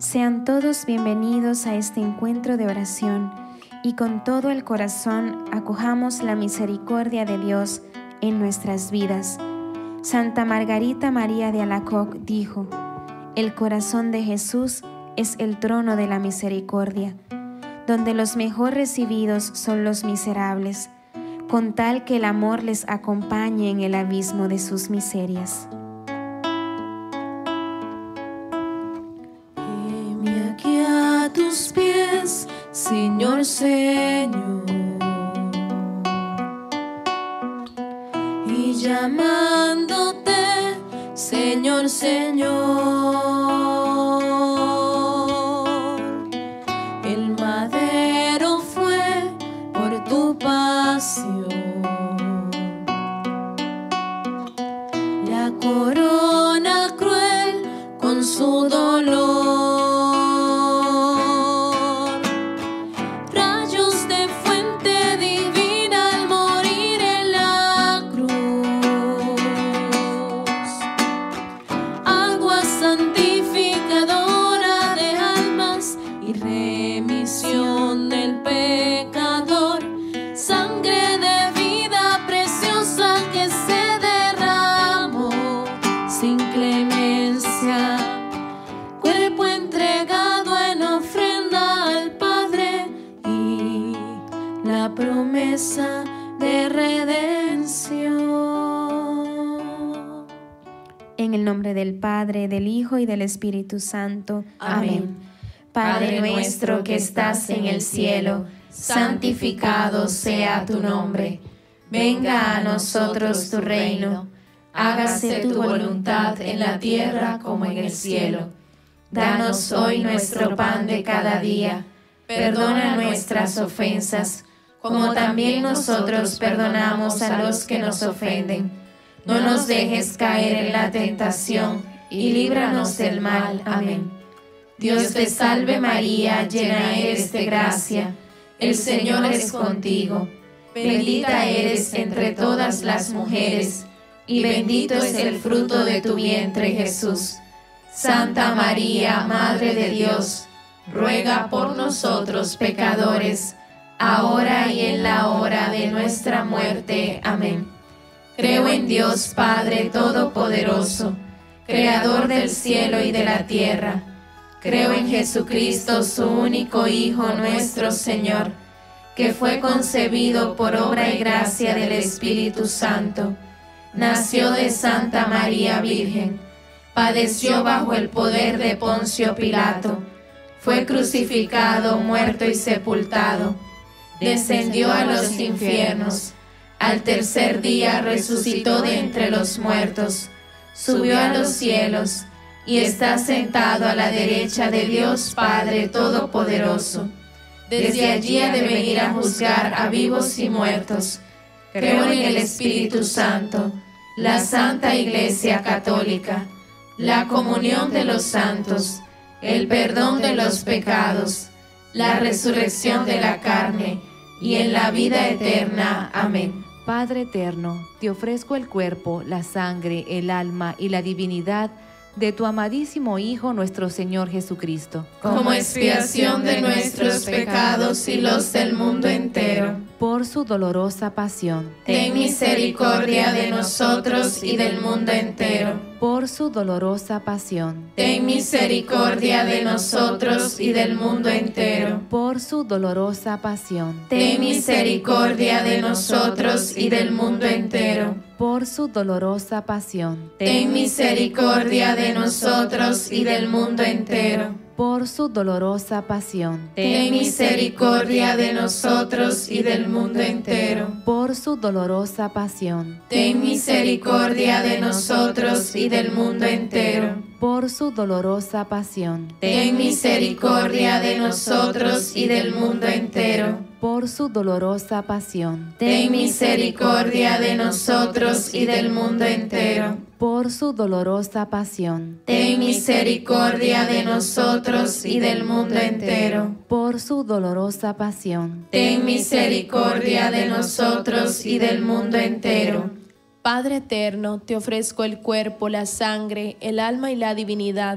Sean todos bienvenidos a este encuentro de oración y con todo el corazón acojamos la misericordia de Dios en nuestras vidas. Santa Margarita María de Alacoque dijo: el corazón de Jesús es el trono de la misericordia, donde los mejor recibidos son los miserables, con tal que el amor les acompañe en el abismo de sus miserias. Tus pies, Señor, Señor, y llamándote, Señor, Señor, el madero fue por tu pasión, la corona cruel con su dolor. Promesa de redención. En el nombre del Padre, del Hijo y del Espíritu Santo. Amén. Padre nuestro que estás en el cielo, santificado sea tu nombre. Venga a nosotros tu reino. Hágase tu voluntad en la tierra como en el cielo. Danos hoy nuestro pan de cada día. Perdona nuestras ofensas, como también nosotros perdonamos a los que nos ofenden. No nos dejes caer en la tentación, y líbranos del mal. Amén. Dios te salve María, llena eres de gracia, el Señor es contigo. Bendita eres entre todas las mujeres, y bendito es el fruto de tu vientre, Jesús. Santa María, Madre de Dios, ruega por nosotros pecadores, ahora y en la hora de nuestra muerte. Amén. Creo en Dios Padre Todopoderoso, Creador del cielo y de la tierra. Creo en Jesucristo, su único Hijo, nuestro Señor, que fue concebido por obra y gracia del Espíritu Santo. Nació de Santa María Virgen, padeció bajo el poder de Poncio Pilato, fue crucificado, muerto y sepultado. Descendió a los infiernos, al tercer día resucitó de entre los muertos, subió a los cielos y está sentado a la derecha de Dios Padre Todopoderoso. Desde allí ha de venir a juzgar a vivos y muertos. Creo en el Espíritu Santo, la Santa Iglesia Católica, la comunión de los santos, el perdón de los pecados, la resurrección de la carne, y en la vida eterna. Amén. Padre eterno, te ofrezco el cuerpo, la sangre, el alma y la divinidad de tu amadísimo Hijo, nuestro Señor Jesucristo, como expiación de nuestros pecados y los del mundo entero. Por su dolorosa pasión, ten misericordia de nosotros y del mundo entero. Por su dolorosa pasión, ten misericordia de nosotros y del mundo entero. Por su dolorosa pasión, ten misericordia de nosotros y del mundo entero. Por su dolorosa pasión, ten misericordia de nosotros y del mundo entero. Por su dolorosa pasión, ten misericordia de nosotros y del mundo entero. Por su dolorosa pasión, ten misericordia de nosotros y del mundo entero. Por su dolorosa pasión, ten misericordia de nosotros y del mundo entero. Por su dolorosa pasión, ten misericordia de nosotros y del mundo entero. Por su dolorosa pasión, ten misericordia de nosotros y del mundo entero. Por su dolorosa pasión, ten misericordia de nosotros y del mundo entero. Padre eterno, te ofrezco el cuerpo, la sangre, el alma y la divinidad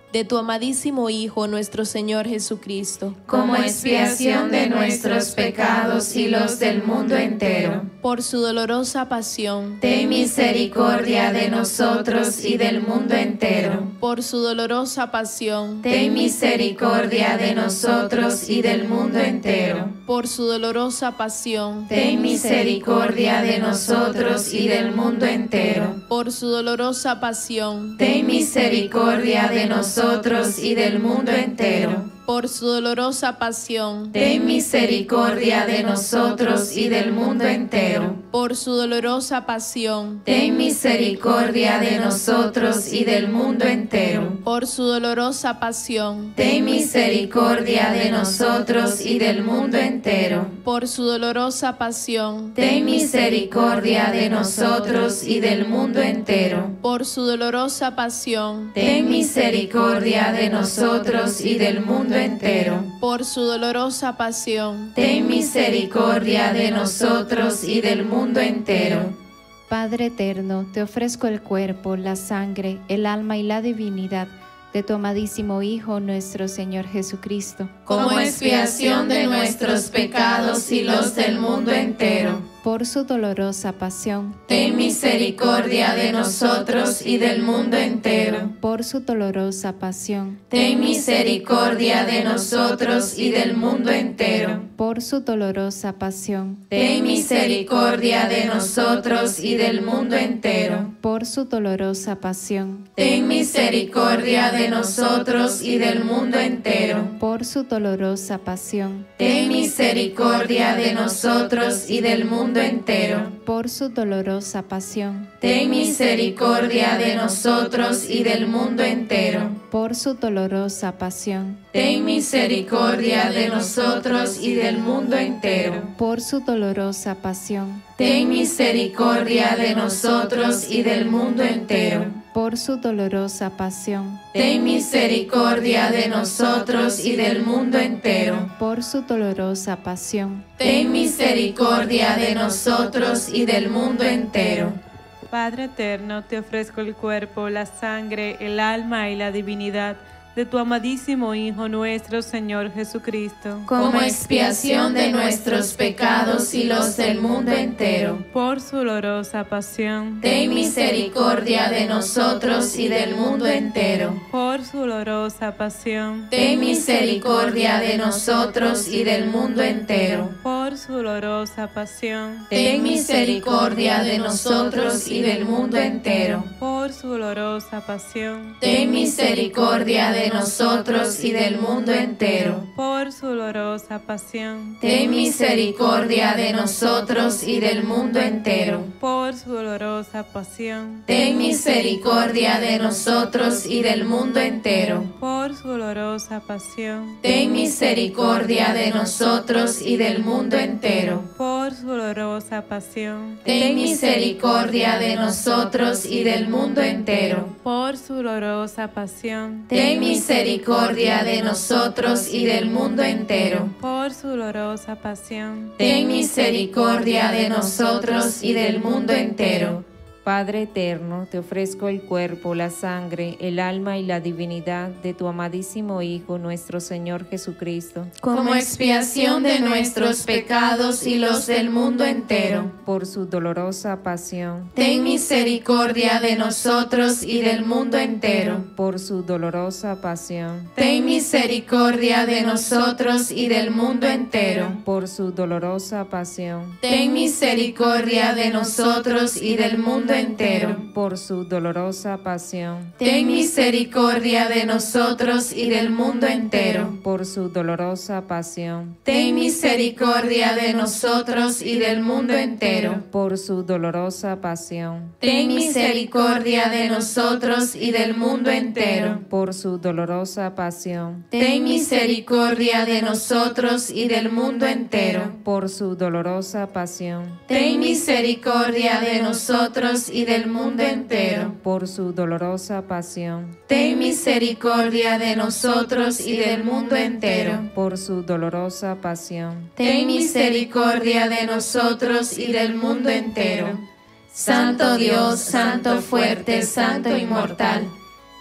de tu amadísimo Hijo, nuestro Señor Jesucristo, como expiación de nuestros pecados y los del mundo entero. por su dolorosa pasión, Ten misericordia de nosotros y del mundo entero. por su dolorosa pasión, Ten misericordia de nosotros y del mundo entero. por su dolorosa pasión, Ten misericordia de nosotros y del mundo entero. por su dolorosa pasión, Ten misericordia de nosotros y del mundo entero. por su dolorosa pasión, Ten misericordia de nosotros y del mundo entero. por su dolorosa pasión, Ten misericordia de nosotros y del mundo entero. por su dolorosa pasión, Ten misericordia de nosotros y del mundo entero. por su dolorosa pasión, Ten misericordia de nosotros y del mundo entero. por su dolorosa pasión, Ten misericordia de nosotros y del mundo entero. por su dolorosa pasión, Ten misericordia de nosotros y del mundo entero. Padre eterno, te ofrezco el cuerpo, la sangre, el alma y la divinidad de tu amadísimo Hijo, nuestro Señor Jesucristo, como expiación de nuestros pecados y los del mundo entero. por su dolorosa pasión, Ten misericordia de nosotros y del mundo entero. por su dolorosa pasión, Ten misericordia de nosotros y del mundo entero. por su dolorosa pasión, Ten misericordia de nosotros y del mundo entero. por su dolorosa pasión, Ten misericordia de nosotros y del mundo entero. por su dolorosa pasión, Ten misericordia de nosotros y del mundo entero. por su dolorosa pasión, Ten misericordia de nosotros y del mundo entero. por su dolorosa pasión, Ten misericordia de nosotros y del mundo entero. por su dolorosa pasión, Ten misericordia de nosotros y del mundo entero. por su dolorosa pasión, Ten misericordia de nosotros y del mundo entero. por su dolorosa pasión, Ten misericordia de nosotros y del mundo entero. Padre eterno, te ofrezco el cuerpo, la sangre, el alma y la divinidad de tu amadísimo Hijo, nuestro Señor Jesucristo, como expiación de nuestros pecados y los del mundo entero. por su dolorosa pasión, Ten misericordia de nosotros y del mundo entero. por su dolorosa pasión, Ten misericordia de nosotros y del mundo entero. por su dolorosa pasión, Ten misericordia de nosotros y del mundo entero. por su dolorosa pasión, Ten misericordia de nosotros y del mundo entero. por su dolorosa pasión, Ten misericordia de nosotros y del mundo entero. por su dolorosa pasión, Ten misericordia de nosotros y del mundo entero. por su dolorosa pasión, Ten misericordia de nosotros y del mundo entero. por su dolorosa pasión, Ten misericordia de nosotros y del mundo entero. por su dolorosa pasión, Ten misericordia de nosotros y del mundo entero. por su dolorosa pasión, Ten misericordia de nosotros y del mundo entero. Padre eterno, te ofrezco el cuerpo, la sangre, el alma y la divinidad de tu amadísimo Hijo, nuestro Señor Jesucristo, como expiación de nuestros pecados y los del mundo entero. por su dolorosa pasión, Ten misericordia de nosotros y del mundo entero. por su dolorosa pasión, Ten misericordia de nosotros y del mundo entero. por su dolorosa pasión, Ten misericordia de nosotros y del mundo entero. por su dolorosa pasión, Ten misericordia de nosotros y del mundo entero. por su dolorosa pasión, Ten misericordia de nosotros y del mundo entero. por su dolorosa pasión, Ten misericordia de nosotros y del mundo entero. por su dolorosa pasión, Ten misericordia de nosotros y del mundo entero. por su dolorosa pasión, Ten misericordia de nosotros y del mundo entero. por su dolorosa pasión, Ten misericordia de nosotros y del mundo entero. por su dolorosa pasión, Ten misericordia de nosotros y del mundo entero. Santo Dios, Santo fuerte, Santo inmortal,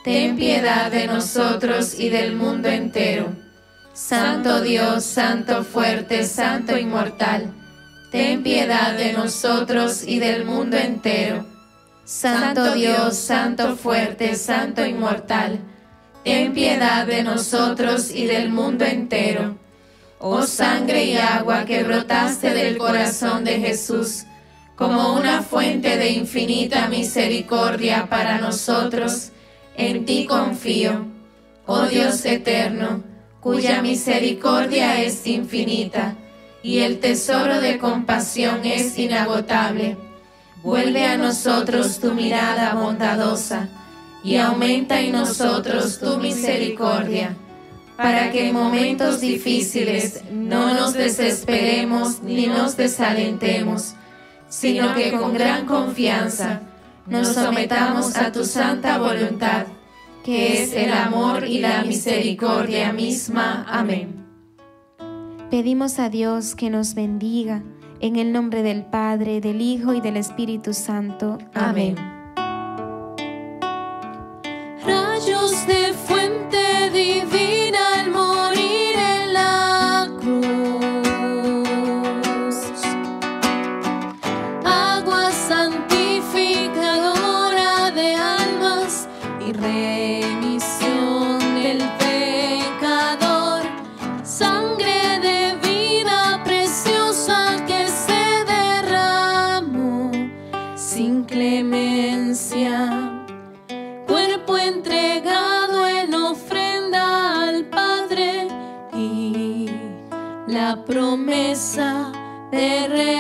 ten piedad de nosotros y del mundo entero. Santo Dios, Santo fuerte, Santo inmortal, ten piedad de nosotros y del mundo entero. Santo Dios, Santo fuerte, Santo inmortal, ten piedad de nosotros y del mundo entero. Oh sangre y agua que brotaste del corazón de Jesús, como una fuente de infinita misericordia para nosotros, en ti confío. Oh Dios eterno, cuya misericordia es infinita y el tesoro de compasión es inagotable, vuelve a nosotros tu mirada bondadosa y aumenta en nosotros tu misericordia, para que en momentos difíciles no nos desesperemos ni nos desalentemos, sino que con gran confianza nos sometamos a tu santa voluntad, que es el amor y la misericordia misma. Amén. Pedimos a Dios que nos bendiga, en el nombre del Padre, del Hijo y del Espíritu Santo. Amén. Rayos de fuente divina al morir en la cruz, agua santificadora de almas y remisión del pecador, sangre de vida preciosa que se derramó sin clemencia, cuerpo entregado en ofrenda al Padre y la promesa de